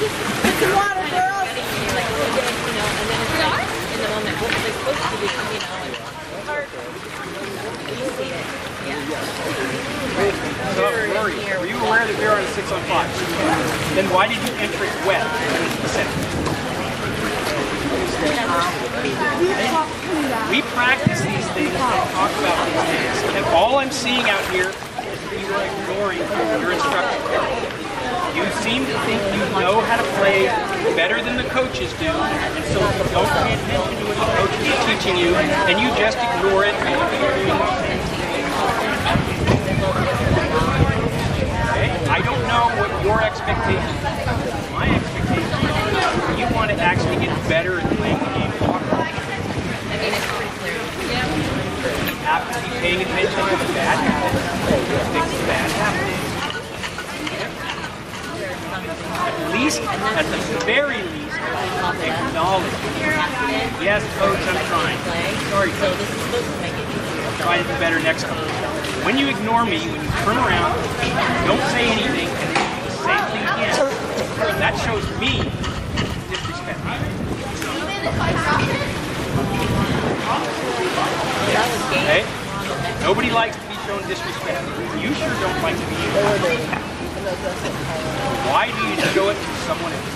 It's water, girls. Like, you know, and then it's like, in the moment, what was I supposed to do, you know, like, hard. You see it, yeah. So, Rory, were you aware that we were on a 6-on-5? Then why did you enter it wet in the center? We practice these things and talk about these things, and all I'm seeing out here is you are ignoring your instructor. You seem to think you know how to play better than the coaches do, and so you don't pay attention to what the coaches are teaching you, and you just ignore it. Okay? I don't know what your expectations are. My expectation is you want to actually get better at playing the game. I mean, it's pretty clear. Yeah. You have to be paying attention to the bad habits. Fix the bad habits. At least, at the very least, acknowledge. Yes, coach, I'm trying. Sorry, coach. I'll try to do better next time. When you ignore me, when you turn around, don't say anything, and then do the same thing again, that shows me disrespect. Okay? Nobody likes to be shown disrespect. You sure don't like to be used. Why do you show it to someone else?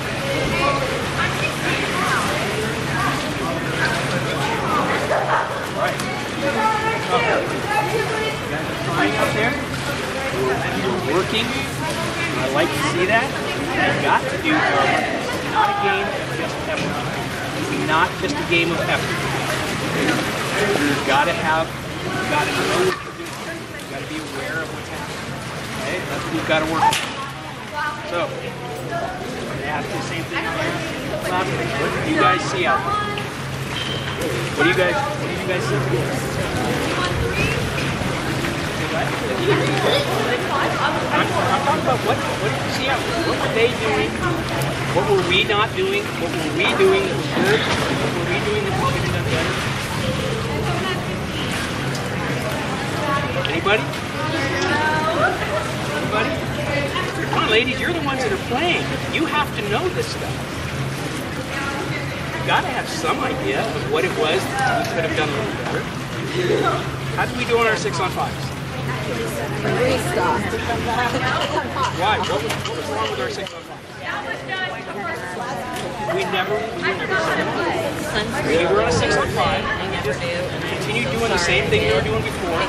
Right. You guys are trying out there. You're working. I like to see that. You've got to do your work. It's not a game of just effort. It's not just a game of effort. You've got to know what you're doing. You've got to be aware of what's happening. Okay? That's what you've got to work on. So, I'm going to ask you the same thing here. What do you guys see out there? What do you guys see? I'm talking about what did you see out there? What were they doing? What were we not doing? What were we doing that was good? What were we doing that we should have done better? Anybody? Anybody? Come on, ladies, you're the ones that are playing. You have to know this stuff. You've got to have some idea of what it was that we could have done a little better. How did we do on our 6-on-5s? Why? What was wrong with our 6-on-5s? We were never we were on a 6-on-5. We just continued doing the same thing we were doing before.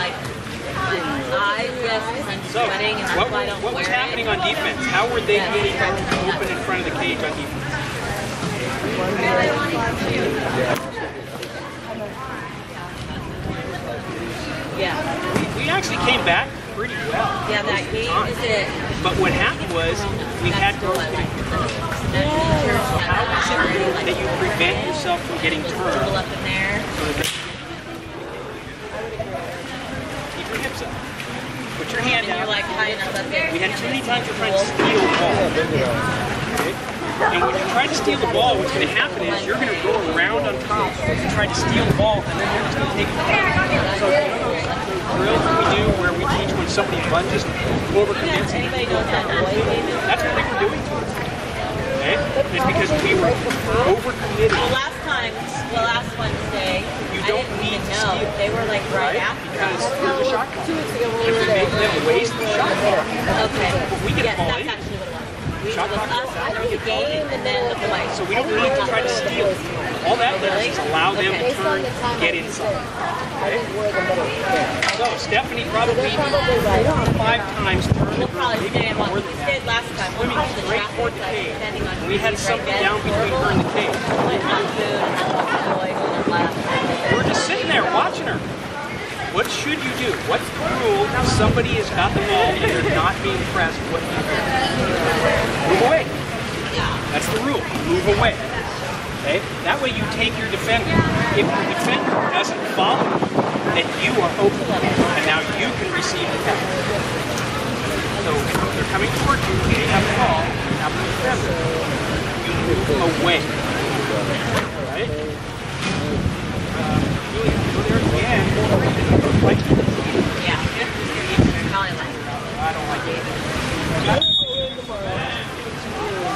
So, what was happening on defense? How were they getting open in front of the cage on defense? Yeah. We actually came back pretty well. Yeah, that game is it. But what happened was we had girls getting turned. So how is it that you prevent yourself from getting turned? Up in there. Keep your hips up. Put your hand down. You're like high enough up there. We had too many times you're trying to steal the ball. Okay? And when you're trying to steal the ball, what's going to happen is you're going to go around on top and try to steal the ball, and then you're just going to take it back. So you know those drills that we do where we teach when somebody lunges over commits? Anybody knows that? That's what they were doing to us. Okay? It's because we were overcommitted. Well, last Wednesday, You don't need to know. steal. They were like right after. Because there's a shot clock. If we make them waste the shot clock, okay. we get Yes, ball that's in. actually what it was. We Shot was clock. us after the game and then the play. So we don't need to try to steal. All that does is allow them to turn, get inside. Okay? So Stephanie probably 4 or 5 times turned the We'll probably stay in one. more We than stayed that. last time. Swimming straight toward the cage. We had something down between her and the cage. We're just sitting there watching her. What should you do? What's the rule if somebody has got the ball and they're not being pressed? What do you do? Move away. That's the rule. Move away. Okay? That way you take your defender. If your defender doesn't follow you, then you are open. And now you can receive the pass. So if they're coming towards you, they have the ball, you have the defender. You move away. Alright? Go there again. Yeah. Probably like. I don't like it.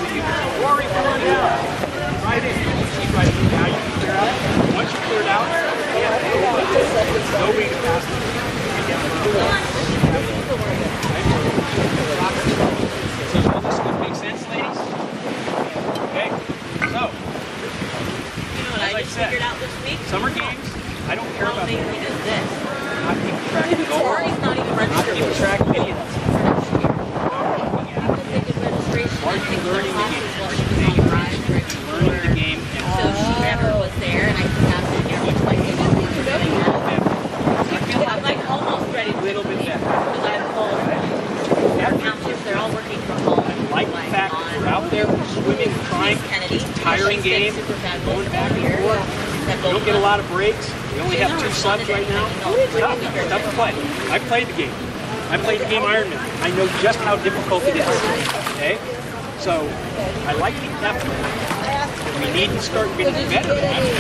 running game, going back and forth. We don't get a lot of breaks. We only have 2 subs right now. It's tough. It's tough to play. I've played the game. I played the game Ironman. I know just how difficult it is. Okay? So, I like the effort. We need to start getting better at it.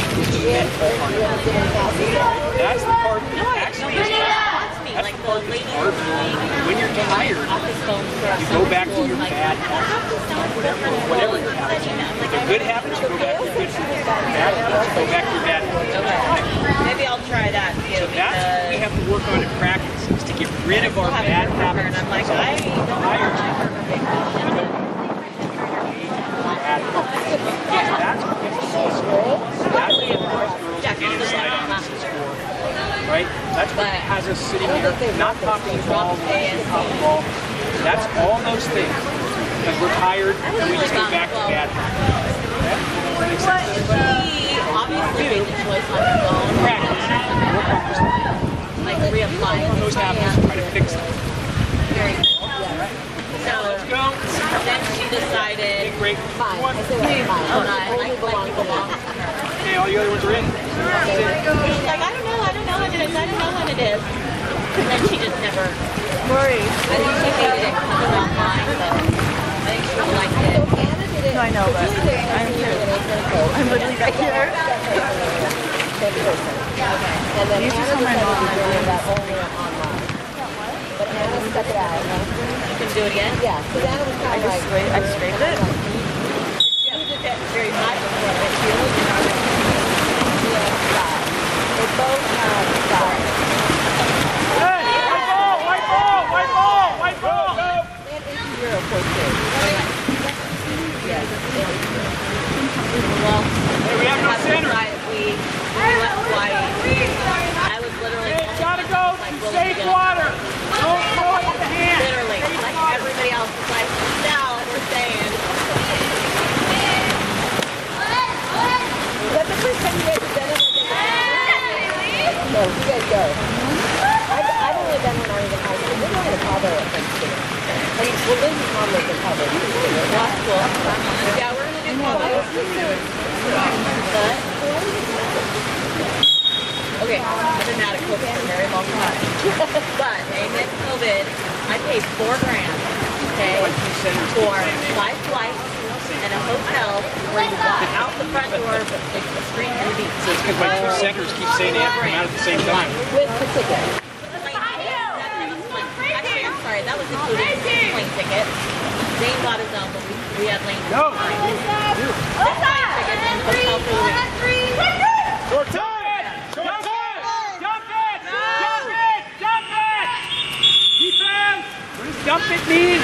That's the part that actually is tough. That's the part that's hard. When you're tired, you go back to your bad habits. Whatever your habits are. If they're good habits, you go back to your good habits. Bad habits, you go back to your bad habits. Okay. Maybe I'll try that too. So that's what we have to work on in practice, is to get rid of our bad habits. And I'm like, I don't That's what gets us all scored. That's what girls get inside on this score. Right? That's what has us sitting here, not popping the ball, That's all those things. Because we're tired and we just go back to bad habits. She obviously made the choice on her own. Practice. Work on those things. Like reapplying Those habits, try to fix them. Very good. So Let's go. then she decided, Break. One. I like people belong to her. Okay, all the other ones are in. She's like, I don't know when it is, I don't know when it is. And then she just never worried. I think she hated it because it was online, but I think she really liked it. No, I know, but I'm here. I'm literally back here. And then These are from my mom. that only online. But Anna stuck it out. You can do it again? Yeah, so Anna was kind of like... I scraped it. She did that very much before, but she only did it. They both have style. Hey, white ball, white ball, white ball, white ball. And 18-year coach too. Yes. Well, Hey, we have no center. we went Hawaii. I was literally... Hey, it's gotta go to safe water. Don't throw it with the hand. Literally, like everybody else was like, now we're staying. Is that the first time you guys have done it? No, you guys go. I've only done when I was in high school. We're going to Polo at Thanksgiving. I mean, well, Lindsay's mom lives in Polo. That's cool. Yeah, we're going to do But, okay, I've been out of COVID for a very long time. But, amen COVID, I paid $4,000, okay, for 5 flights and a hotel where you walk out the front door, but it's the street and the beach. So it's because my 2 centers keep saying they have to come out at the same time. With the ticket. Actually, I'm sorry, that was including the plane ticket. Zane bought his own, but we had Lane. Go! Short time! Short time! Jump it! Jump it! Jump it! Defense! What does jump it mean?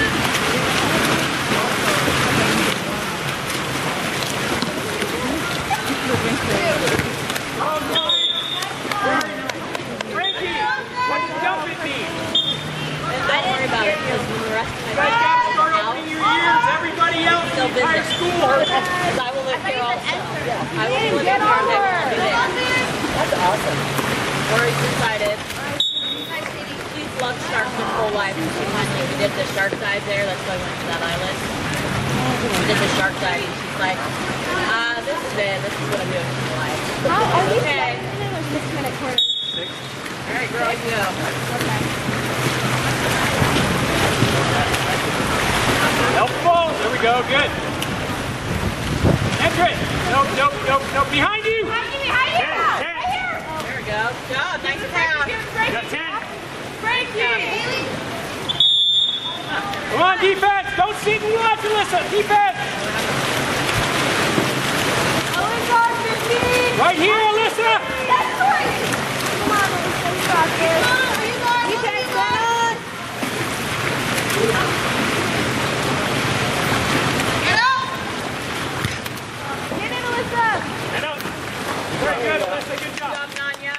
Frankie, what does jump it mean? Don't worry about it, because the rest of You my guys gotta start opening your ears. Everybody else in the entire school. because I will live here also. I will live here and I will do this. That's awesome. Lori's decided. She's loved sharks her whole life. She finally, we did the shark dive there. That's why I went to that island. We did the shark dive and she's like, this is it. This is what I'm doing for life. Okay. Alright, girl, you go. Helpful. There we go. Good. Enter it. Nope, nope, nope, nope. Behind you. Behind you! 10, 10. There we go. Good. Nice crowd. You got 10. Frankie! Come on, defense. Don't sit and watch, Alyssa. Defense. Oh my God, 15! Right here, Alyssa. That's right! Come on, Alyssa, you got this. Come on, you got it. Defense, come on! Get up! Get in, Alyssa! I know. Very good, Alyssa. Good job. Good job, Nanya.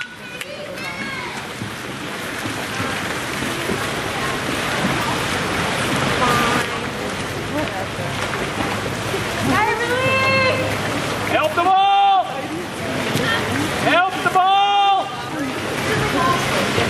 Help the ball! Help the ball!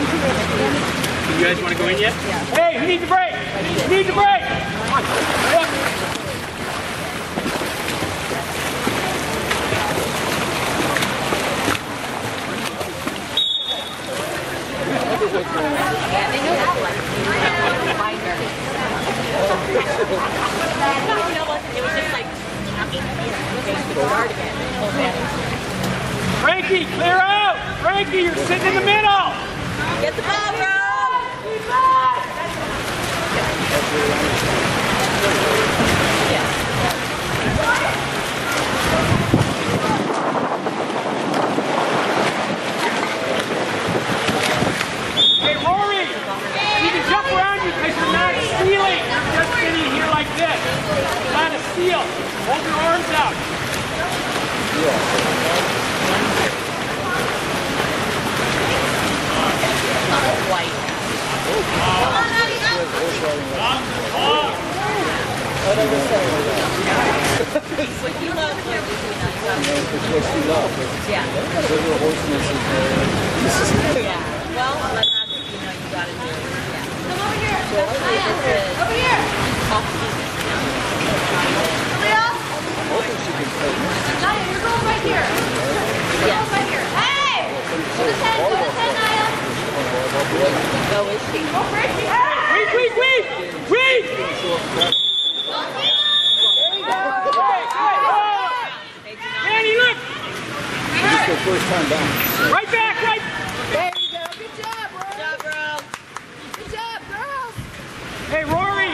You guys want to go in yet? Yeah. Hey, who needs a break? Who needs a break? Come on. Hurry up. Yeah, they know that one. It was just like, Frankie, clear out! Frankie, you're sitting in the middle! get the ball, bro! Hey, Rory! You can jump around because you're not stealing. You're just sitting here like this. It's not a steal. Hold your arms out. White. Yeah. Yeah. Well, that's not, you gotta do it. Yeah. Come over here. Over here. Naya, you're going right here. You're going right here. Hey! To the 10, Naya. Go is she? Go Frankie. Hey! Wait! There you go. Danny, look! This is the first time down. Right back, right! There you go. Good job, bro. Good job, bro. Good job, girls. Hey, Rory!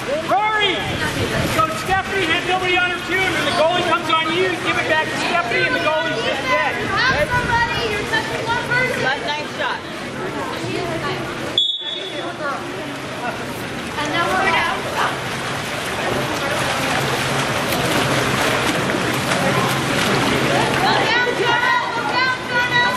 So Stephanie had nobody on her too, and when the goalie comes on you, give it back to Stephanie, and the goalie's just dead. Have somebody. You're touching one person. Nice shot. And now we're down. Go down, Jordan. Go down, Jordan.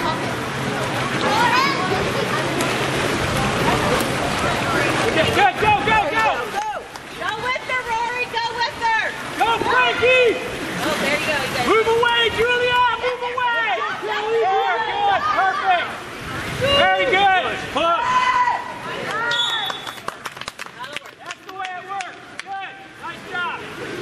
Okay, good, go! Go with her, Rory. Go with her. Go, Frankie! Oh, there you go. You guys. Move away, Julia! Move away! Good, perfect! Very good! Push! That's the way it works. Good, nice job.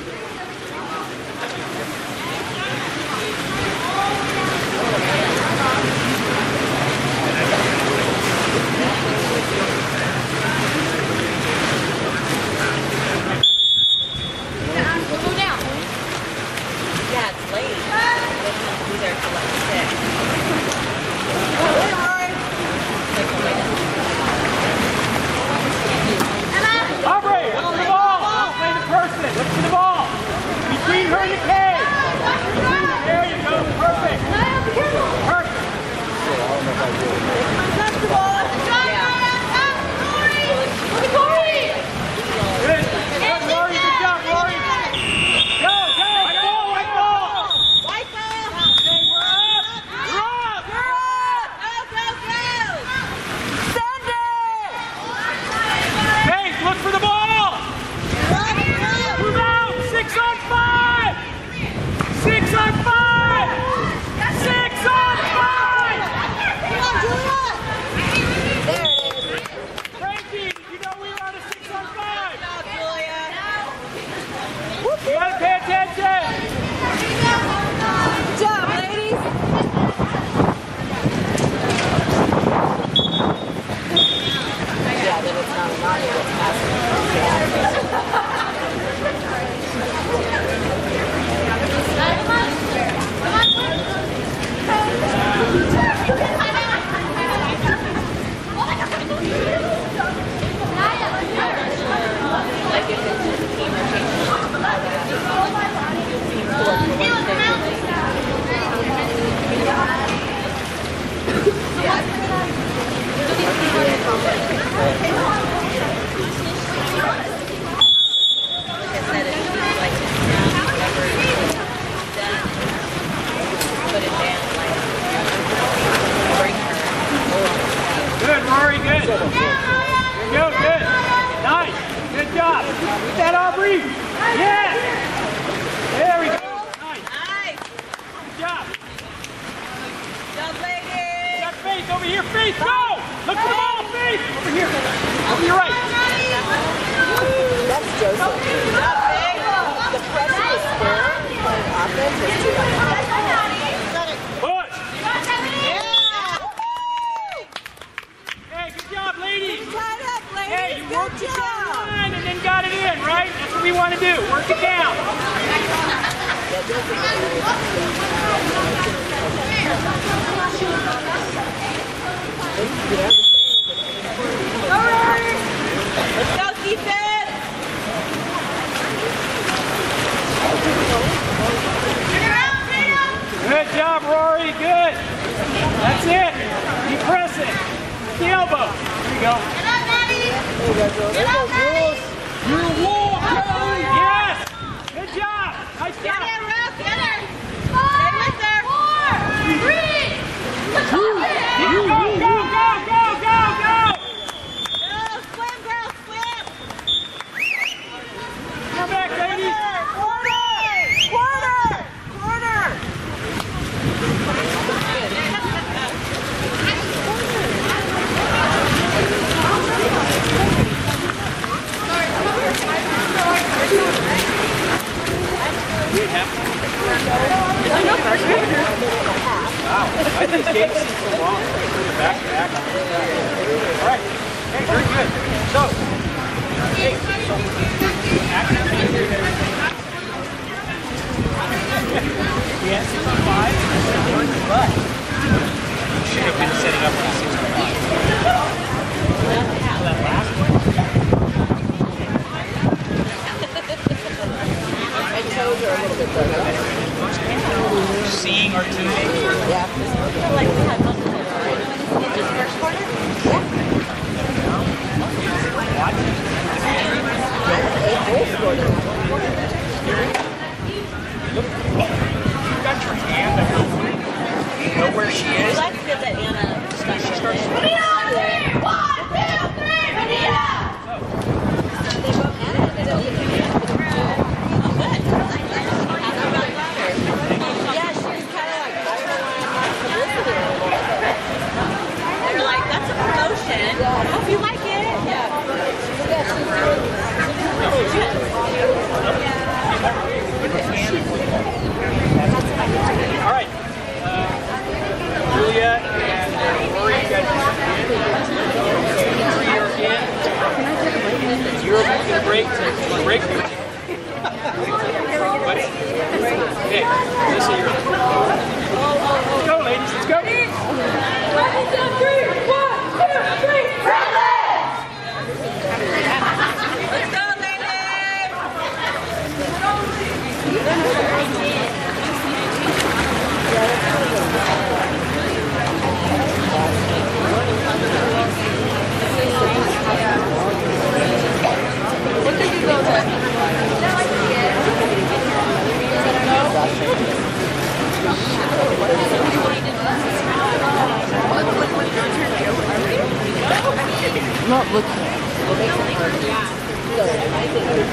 Go down. Yeah, it's late. We'll be there till like 6. Aubrey, look for the ball. Don't play the person. Look for the ball. Between her and the cage. There you go. Perfect. Perfect. Good. Good, Rory. Good job, Rory. Go. White ball. White ball. Okay, we're up. We're up. Send it. Hey, look for the ball. Move out. 6 on 5. 6 on 5. 6 on 5. Frankie, did you know we were on a 6 on 5? You gotta pay attention. Good job, ladies. Yeah, then it's not a lot of what's Like if it's just a team or change Good, Rory, good. There you go, good. Nice. Good job. Get that, Aubrey. Yes. There we go. Nice. Good job. Job, ladies. Got Faith over here. Faith, go. Look for the ball. The pressure is there. Playing offense is too much. Push! Hey, good job, ladies! Tied up, ladies. Hey, you Good worked it down the job. line and then got it in, right? That's what we want to do. Work it down. Let's go, defense! Good job, Rory. Good. That's it. Keep pressing. The elbow. There you go. Get up, Maddie! Get up, Maddie! Your wall, Kelly. Yes. Good job. Nice Get job. her, Ruth, get her! Stay with her. 4, 3, Go, go, go, go, go, go. Go, swim, girl, swim! Come back, ladies. Quarter. Wow, I think Gabe seems so long. Back. All right. Hey, very good. So, hey, action. We had 65. But should have been setting up for 65. That last one. My toes are a little bit better. Seeing our teammates. Yeah. Like we had most of it, right? Just first quarter? Yeah. 8 goals scored in that one. You got your hand up. You know where she We is? like to get that Anna discussion. She starts Bonita! 1, 2, 3, Bonita! They both had it. They don't even have it. Oh, good. Yeah, she was kind of like, I don't know why I'm not publicity anymore. They're like, that's a promotion. Hope you like it. Yeah. All right. Julia and Rory, you guys are in. 0 minutes to break. Break. Okay, this is your. Let's go, ladies. Let's go. 1, 2, 3, 1, 2, 3, Redlands! Let's go, ladies! I'm not looking at it. It makes it hard. So, I think it's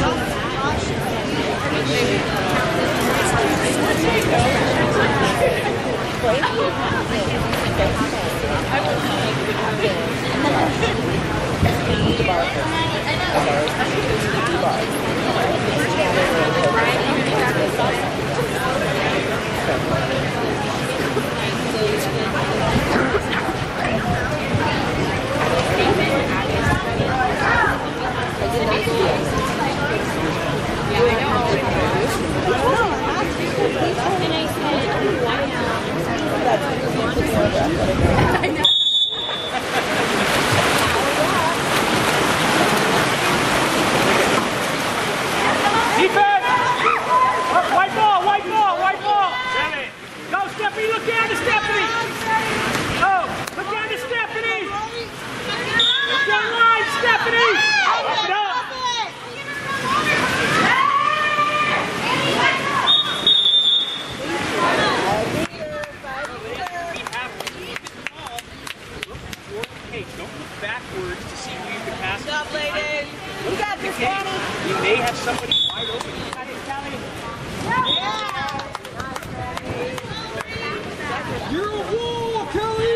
Defense! White ball, white ball, white ball. Go, Stephanie, look down to Stephanie. Oh, look down to Stephanie. Look down the line, Stephanie. Up it up. Hey, don't look backwards to see who you can pass. What's up, ladies? You got this, Danny. You may have somebody wide open. You got it, Kelly. You're a wall, Kelly!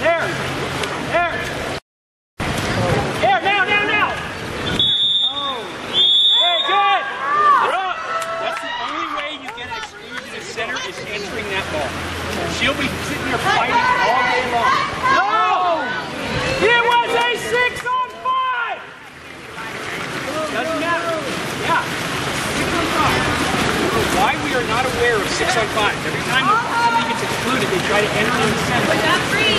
There. There. There, now. Oh. Hey, good. We're up. That's the only way you get an exclusion at center is entering that ball. She'll be sitting there fighting all day long. No! It was a 6 on 5! Doesn't matter. Yeah. 6 on 5. I don't know why we are not aware of 6 on 5. Every time somebody gets excluded, they try to enter in the center. But that's free.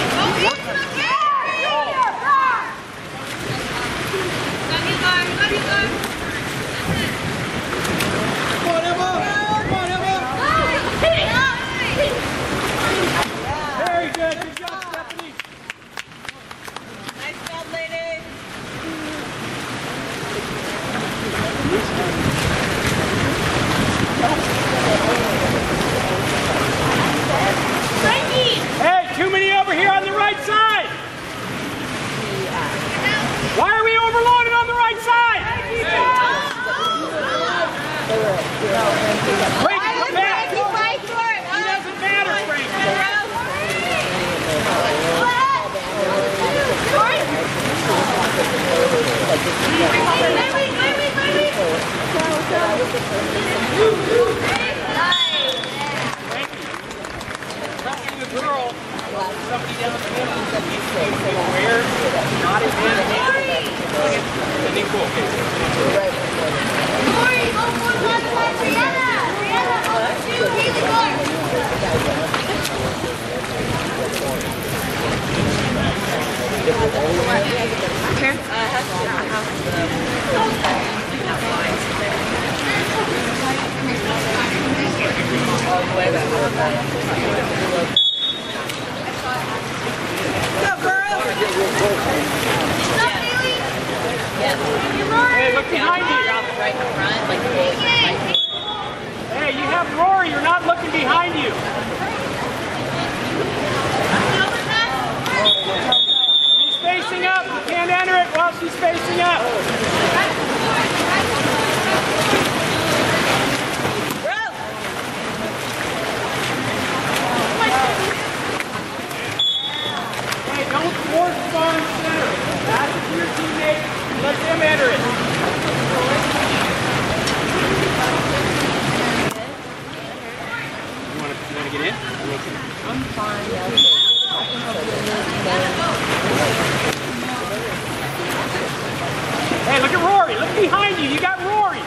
Love you guys. Come on, Emma! Come on, Emma! Very good. Good job, Stephanie. Nice job, lady. Hey, too many over here on the right side. Why are we overloaded on the right side? Frankie, come back. It doesn't matter, Frankie. Touching the girl, somebody down the middle, needs to be aware, not in hand, and then go. Hey, look behind you. Right in front, like Hey, you have Rory. You're not looking behind you. She's facing up. You can't enter it while she's facing up. Hey, don't force the ball in center. Pass it to your teammate. Let them enter it. You want to get in? I'm fine. Hey, look at Rory. Look behind you. You got Rory.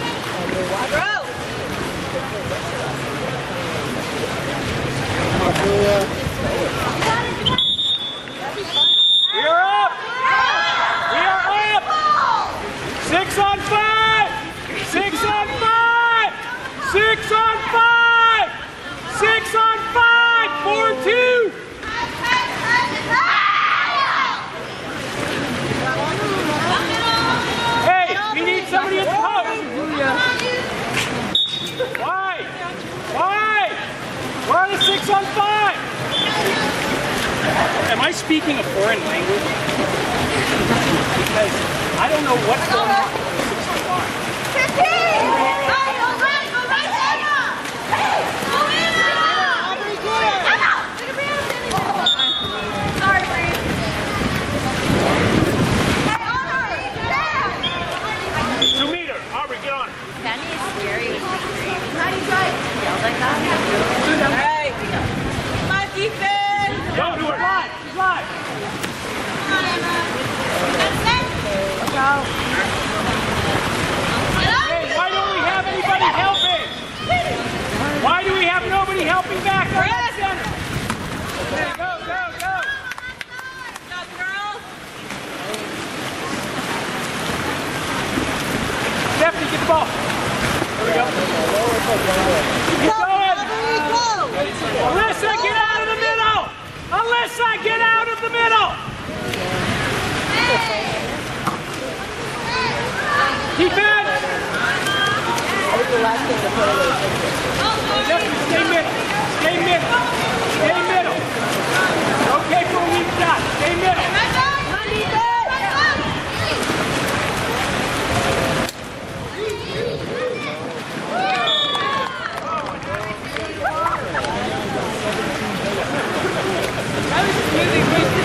We are up. We are up. 6 on 5. 6 on 5. 6 on 5. 6 on 5. 4-2. Hey, we need somebody at the post. Why? Why? Why are the 6 on 5? Am I speaking a foreign language? Because I don't know what's going on. 6 on 5. Don't do it. Live. Live. Hey, why don't we have anybody helping? Why do we have nobody helping back on that center? Okay, go, go, go. Good job, girls. Stephanie, get the ball. There we go. Keep going. Alyssa, get out of the middle. Alyssa, get out of the middle. Keep it. Stephanie, stay middle. Stay middle. Stay middle. Okay for a weak shot. Stay middle. That was just music.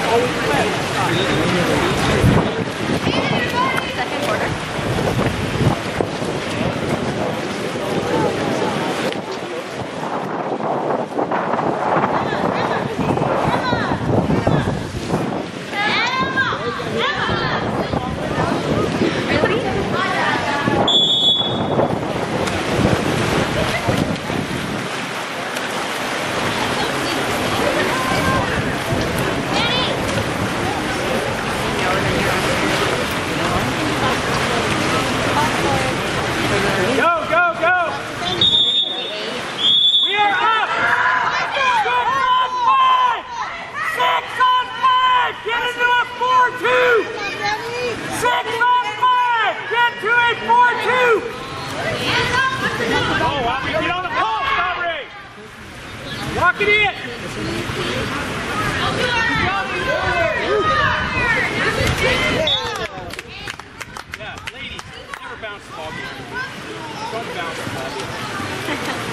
Second quarter. Lock it in! Yeah, ladies, never bounce the ball behind you. Don't bounce the ball behind you.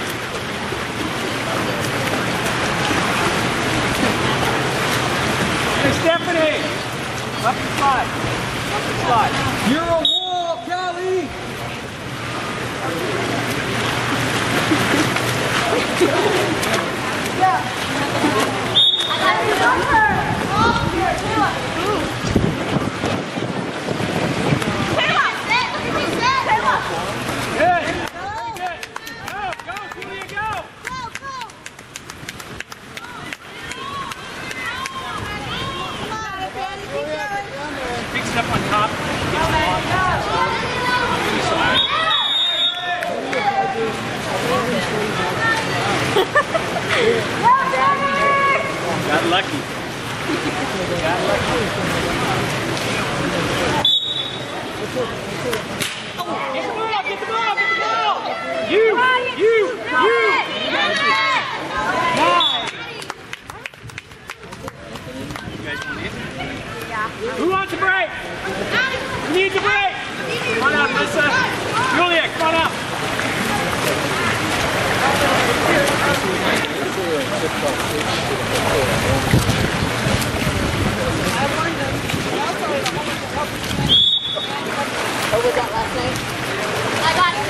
Hey, Stephanie! Up the slide. Up the slide. You're a wall, Callie! Up on top. Got lucky. Got lucky. Get the ball! Get the ball! Get the ball! You! Nice. You guys want it? Who wants a break? Who needs a break? Come on up, Lisa. Julia, come on up. What was that last night? I got it.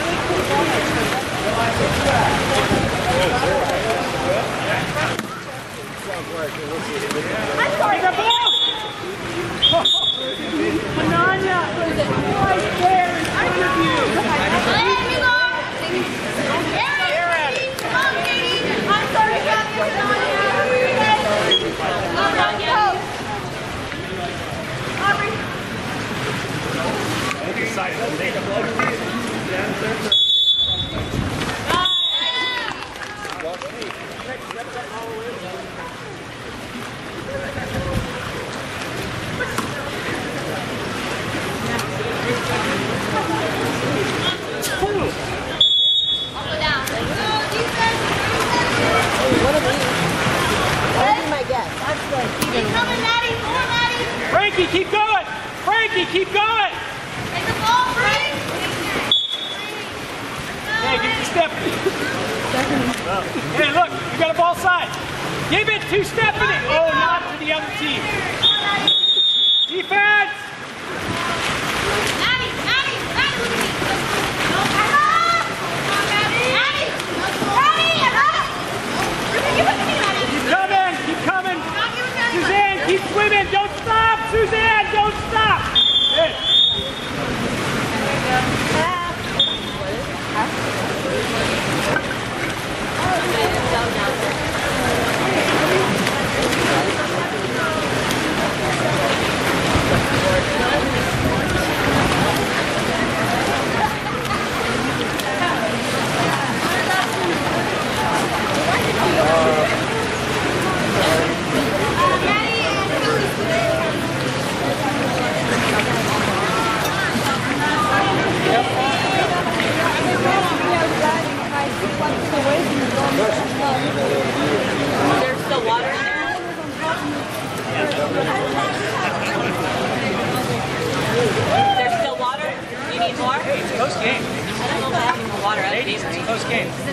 I'm sorry. Get the ball! Ananya, right there in front of you. I'm sorry, Frankie, keep going! Frankie, keep going! Take the ball, Frank! Hey, give it to Stephanie. Hey, look, you got a ball side. Give it to Stephanie. Oh, not to the other team. Defense! Keep coming! Suzanne, keep swimming! Don't stop! Suzanne, don't stop! Good.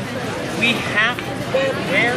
We have to wear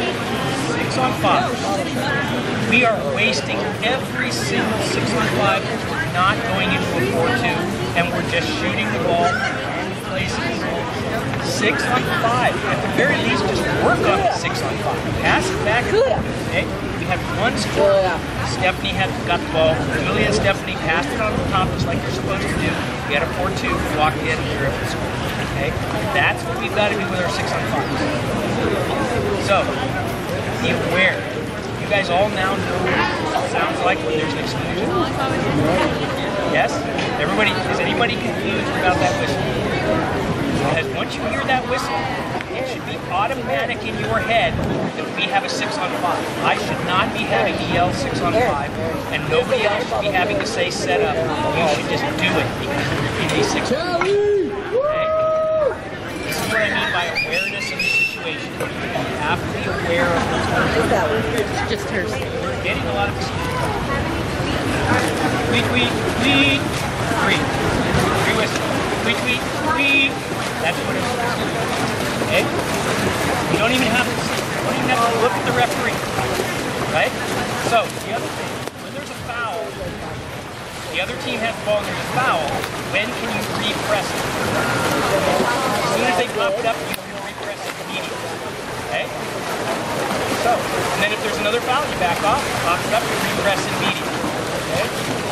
6-on-5. We are wasting every single 6-on-5. We're not going into a 4-2, and we're just shooting the ball in places. 6-on-5. At the very least, just work on the 6-on-5. Pass it back. Okay? We had one score. Stephanie got the ball. Julia and Stephanie passed it on the top just like you're supposed to do. We had a 4-2. Walked in, we were able to score. Okay? That's what we've got to do with our 6-on-5s. So, be aware. You guys all now know what it sounds like when there's an exclusion. Yes? Everybody, is anybody confused about that whistle? Because once you hear that whistle, it should be automatic in your head that we have a 6-on-5. I should not be having to yell 6-on-5, and nobody else should be having to say set up. You should just do it because you're in a 6-on-5. Okay? This is what I mean by awareness of the situation. You have to be aware of what's going on. It's just her. We're getting a lot of excuses. Tweet, tweet, tweet. Three. Three whistle. Tweet, tweet, tweet. That's what it's supposed to do. Okay? You don't even have to look at the referee. Right? So, the other thing, when there's a foul, the other team has the ball and there's a foul, when can you repress it? As soon as they pop it up, you can repress it immediately. Okay? So, and then if there's another foul, you back off, pop it up, you repress it immediately. Okay?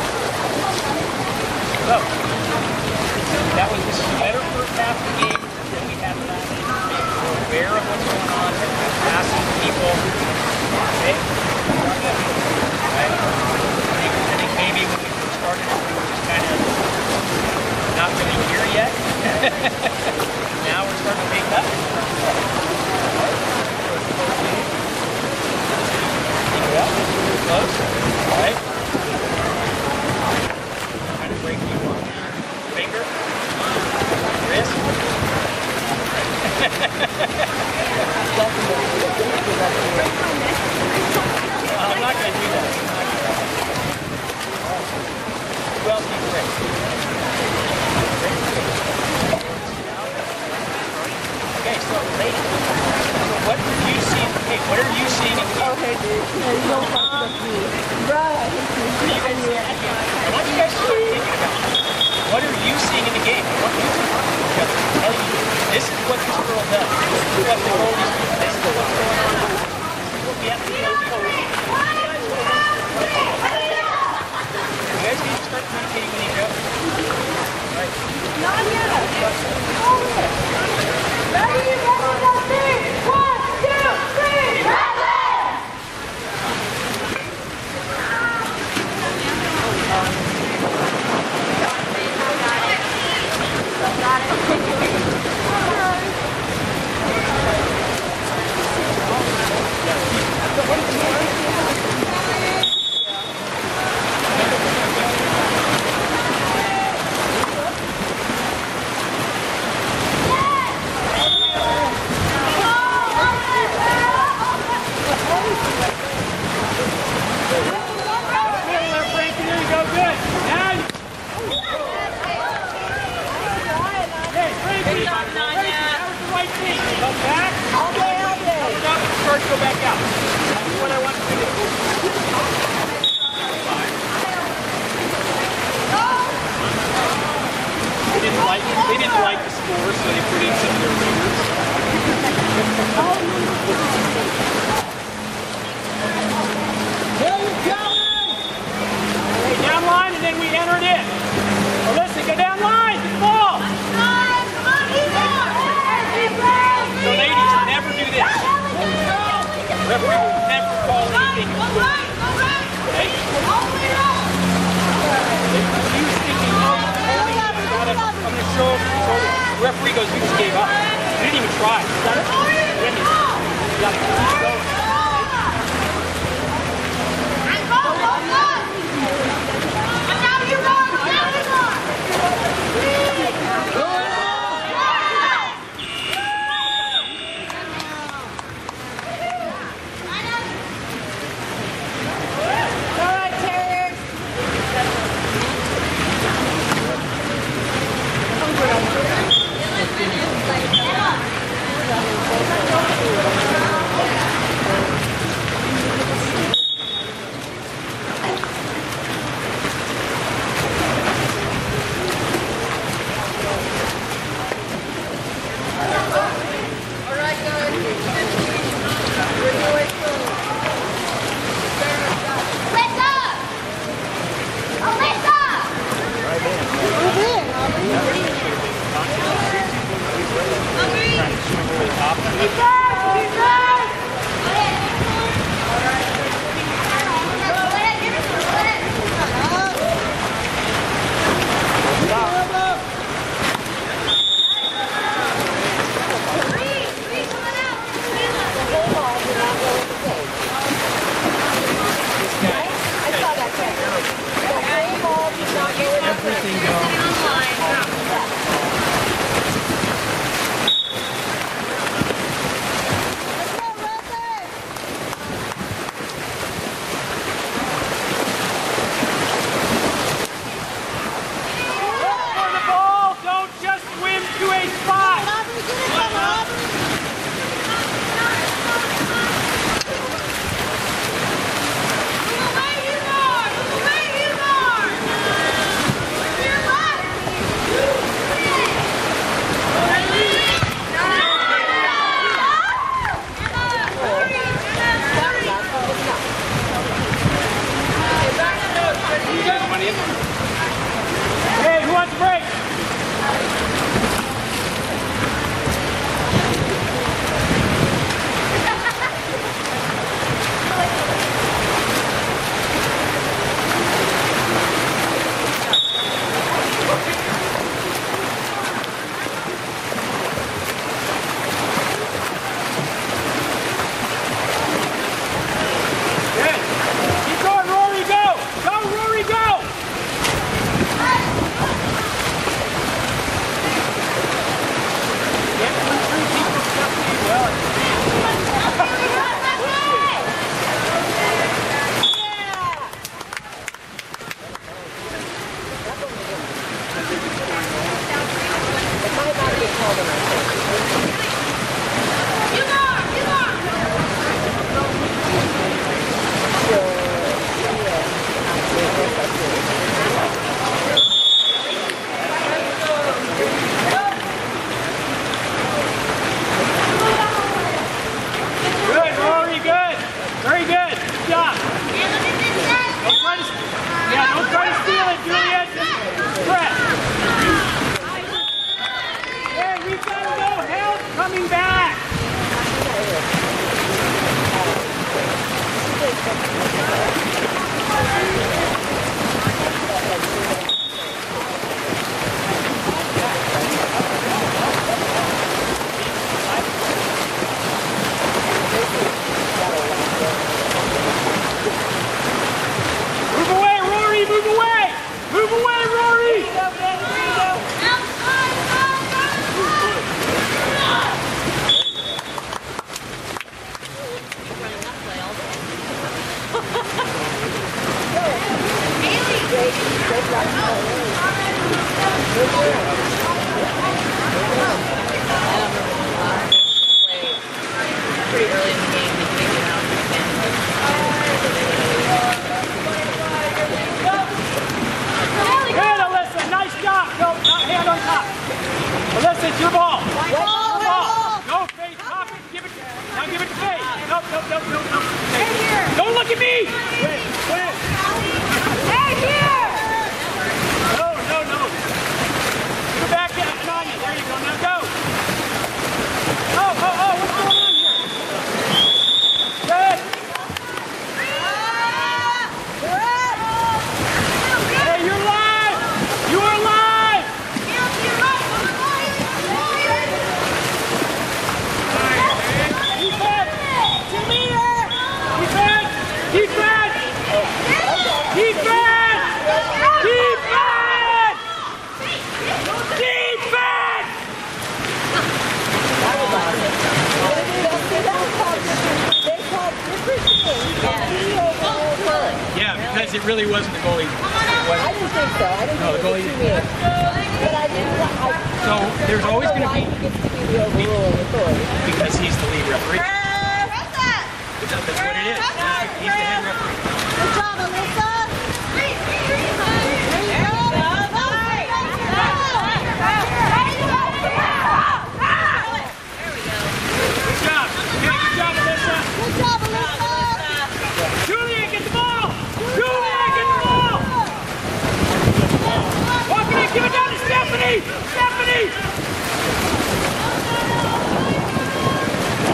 So, that was a better first half of the game than we had last year. We're aware of what's going on, we're passing people. Okay? Right? I think maybe when we first started, we were just kind of not really here yet. Now we're starting to wake up. Close. All right. Trying to break you off. Finger. Wrist. I'm not going to do that. Who else needs a break? Okay, so ladies, what are you seeing? Hey, what are you seeing in here? Okay, dude. You don't talk to me. Right. I want you guys to start thinking about this. What are you seeing in the game? I want you to tell you, this is what this girl does. This is what the goalies do. This is what's going on. This is what we have to tell you. You guys need to start communicating with each other. Right. Not yet. Ready, ready, 1, 2, 3, Redlands! Go back out. That's what I want to do. They didn't like the score, so they put in some of their fingers. Okay, down line, and then we enter it in. Alyssa, go down line. Get the ball. So ladies, never do this. Referee will never call anything. Okay? He was thinking, oh, I'm going to show him. The referee goes, you just gave up. You didn't even try. You got to keep going. Come on. Hey, who wants a break? Coming back! Move away, Rory! Move away! Move away, Rory! Pretty early in the game, they figured out the Good, Alyssa. Nice job. Go, hand on top. Alyssa, it's your ball. Your ball. Go, Faith. Pop it. Give it. Now give it to Faith. Nope. Hey, here. Don't look at me. Wait. Hey, here. No. Go back and on you. There you go. Now go. Oh. What's going on here? Good. Hey, you're live. You are live. Yeah, because it really wasn't the goalie. I didn't think so. I didn't think the goalie. But I didn't. So there's always going to He be, gets to be the overruling authority. because he's the lead referee. That's what it is. He's the head referee. Good job, Alyssa. Good job. Okay, good job, Alyssa. Good job, Alyssa. Julian, get the ball. Julian, get the ball. Walk it in, give it down to Stephanie.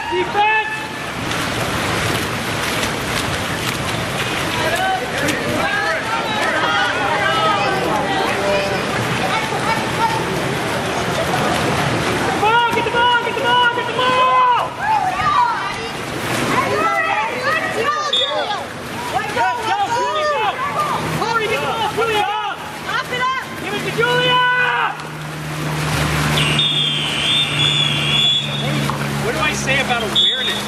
Defense! Get the ball! Get the ball! Get the ball! Go, Julia, go! Hurry, get the ball, Julia! Up it up! Give it to Julia! What do I say about awareness?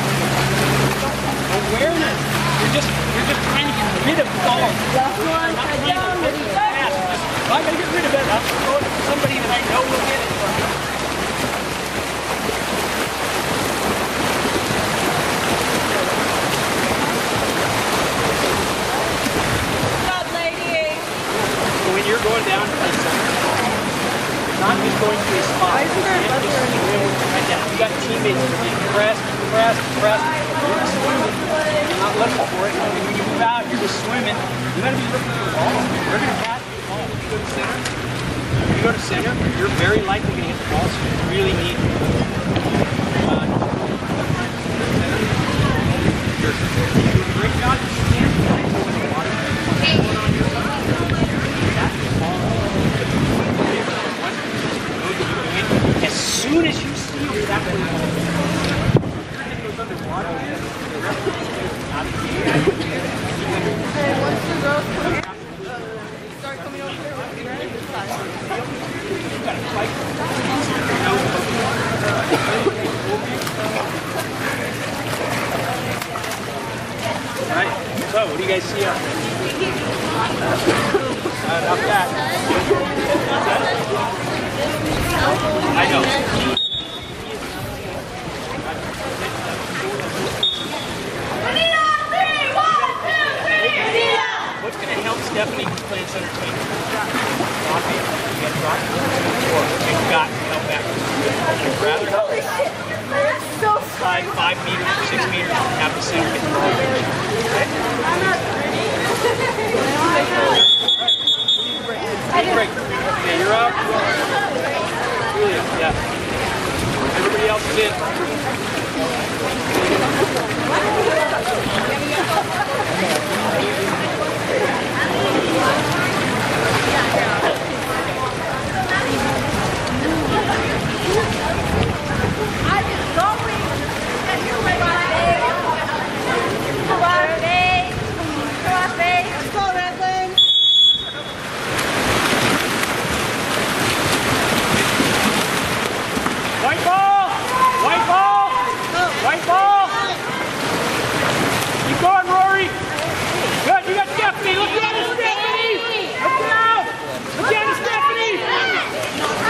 Awareness. You're just trying to get rid of the ball. Last one, head down, ready, go. I'm going to get rid of it. I'm going to somebody that I know will get it from me. Good job, lady. So when you're going down to the center, you're not just going to a spot. You can't just swim right down. You got teammates that are getting pressed. You're just swimming. You're not looking for it. And when you move out, you're just swimming. You got to be looking for the ball. They're going to pass the ball. When you go to center, you're very likely going to hit the ball. So you really need you're doing a great job. You stand behind the water. On your side. That's the ball. As soon as you see that one, your head goes underwater. The rest of the team is out of the game. And once the girls start coming over here, we'll be ready this time. You gotta fight. Alright, so what do you guys see up there? Not that. I know. What's going to help Stephanie play center team? Coffee? You got drop? Or you got help back? You'd rather help? So 5 meters, 6 meters, have the center get the ball. Okay? I'm not pretty. Break. Okay, you're up. Julia, yeah. Everybody else is in. Let's go, Redlands. White ball! White ball! White ball! Keep going, Rory! Good, you got Stephanie! Look down at Stephanie! Look down! Look down at Stephanie!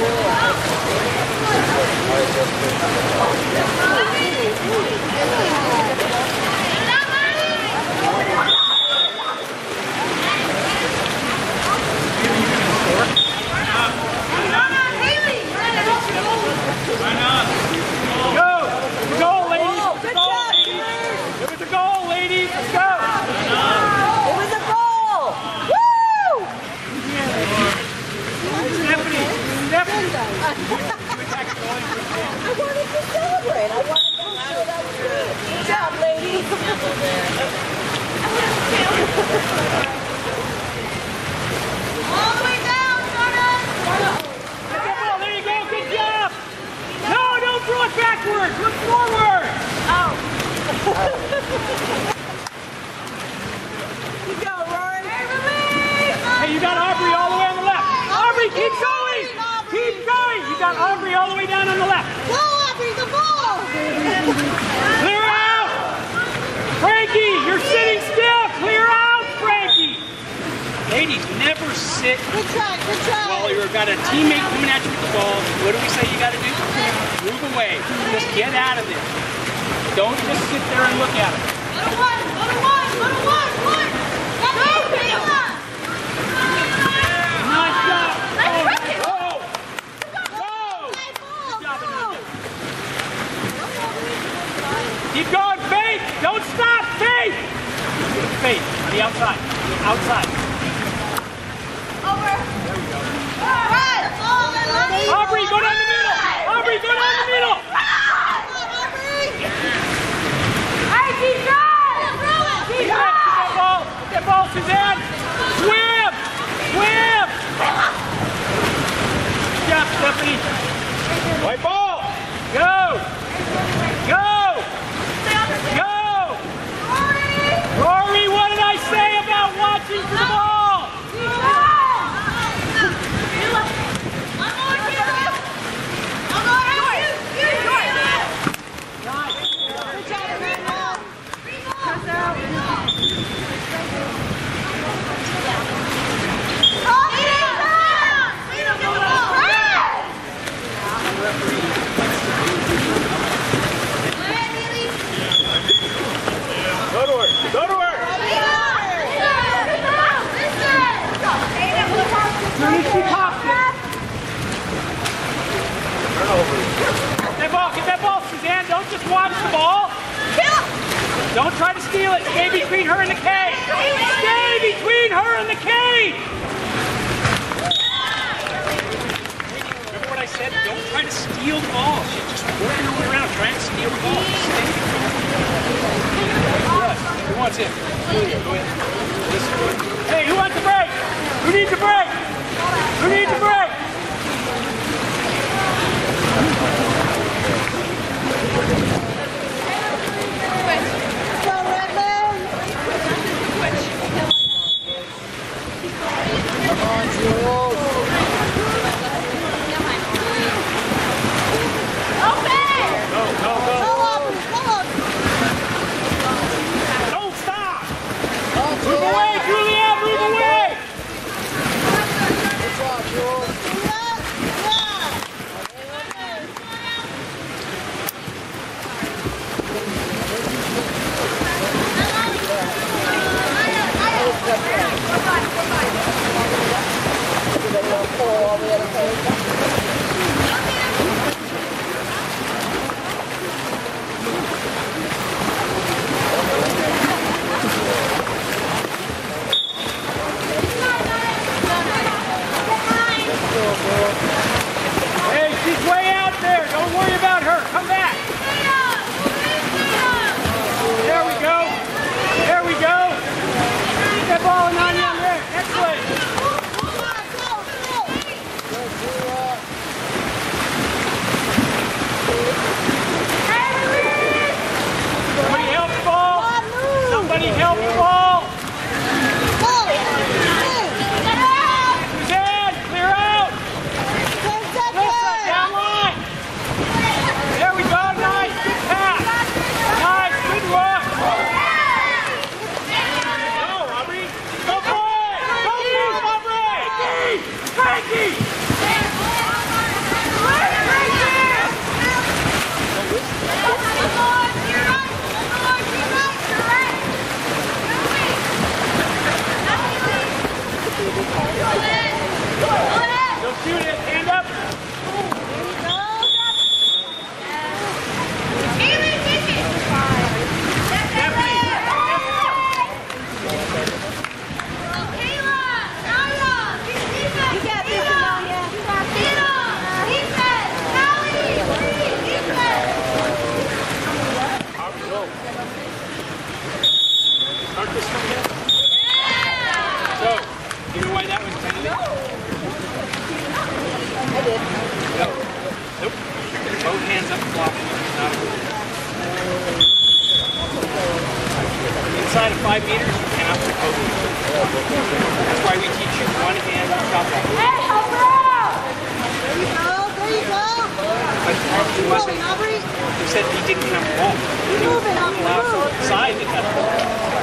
Backwards! Look forward! Oh. You go, Rory. Hey, you got Aubrey all the way on the left. Aubrey, keep going! Keep going! You got Aubrey all the way down on the left. Go, Aubrey, the ball! Clear out! Frankie, you're sitting still! Clear out, Frankie! Ladies, never sit Good try, good try. while you've got a teammate coming at you with the ball. What do we say you got to do? Move away. Just get out of there. Don't just sit there and look at it. Go to one, go to one, go to one, one. Go, Mila. Nice job. Let's Oh, break it. go. Go. Good job, Go. Anita. Keep going, Faith. Don't stop, Faith. Faith, on the outside. Outside. Over. There we go. Right. Oh, I love you. Aubrey, go down the middle. Aubrey, go down the middle. Aubrey. watch the ball. Don't try to steal it. Stay between her and the cage. Stay between her and the cage. Remember what I said? Don't try to steal the ball. She's just working her way around trying to steal the ball. Stay between her. Yes. Who wants it? Go ahead. Hey, who wants a break? Who needs a break? Who needs a break? Go, Redlands! Come on, Jules. Don't stop! Move away, Juliet! Move away! Good job, Jules. Hey, she's way out there. Don't worry about her. Come back. There we go. There we go. Keep that ball in on there. Excellent. Somebody help the ball. Somebody help the ball. Suzanne, clear out. Down line. There we go. Nice. Good pass. Nice. Good look. Go, Aubrey. Go for it. Go for it, Aubrey. Frankie. Don't shoot it. Hand up. Start this one again. So, you know why that was tentative? I did. No. Nope. Both hands up blocking. Not a rule. Inside of 5 meters, you cannot put both hands. That's why we teach you one hand on top of it. Hey, help her out! There you go. There you go. But he wasn't. Aubrey. He said he didn't have the ball. He Moving, was allowed move. to side to have the ball.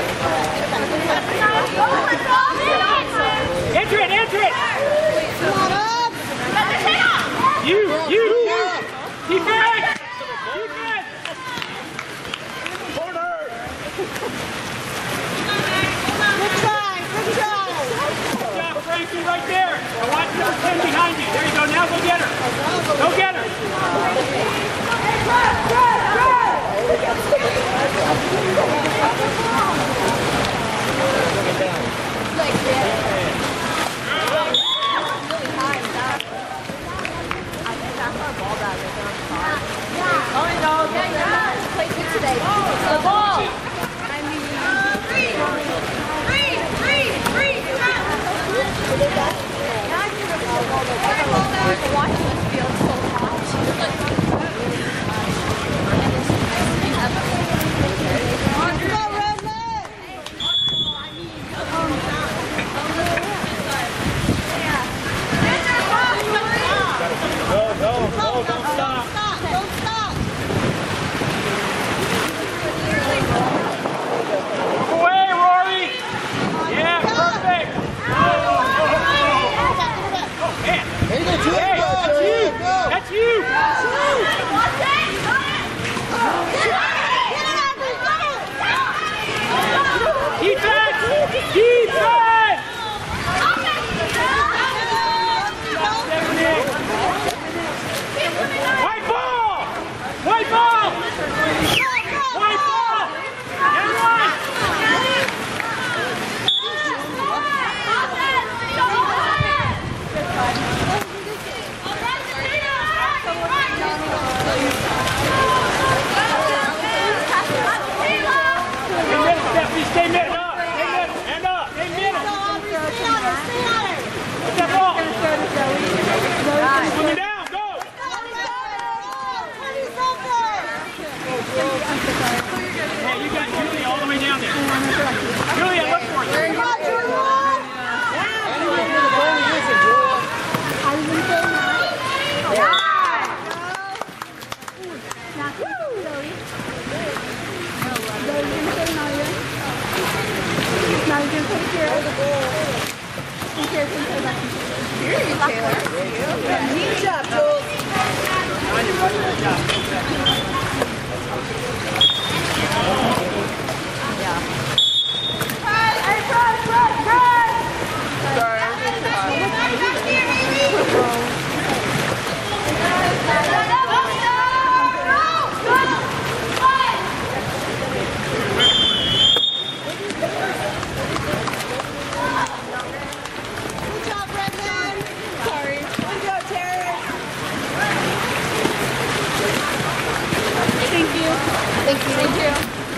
Enter it, enter it! Come on up. You! Keep it! Keep it! Corner. Good try. Good try. Good job, Frankie, right there. I want number 10 behind you. There you go. Now go get her. Go get her. Taylor. Good job, Jules. Good job, Redlands. Sorry. Good job, Terrence. Thank you. Thank you.